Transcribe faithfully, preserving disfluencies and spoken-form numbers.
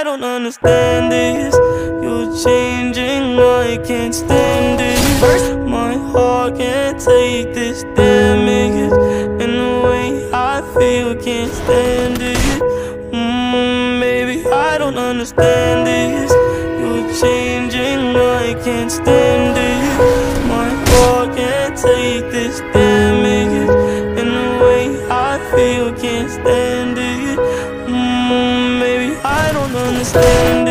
don't understand this. You're changing, I can't stand it. My heart can't take this damage, and the way I feel, can't stand it. Mmm, baby, I don't understand this. You're changing, I can't stand it. My heart can't take this damage, and the way I feel, can't stand it. Mmm, baby, I don't understand.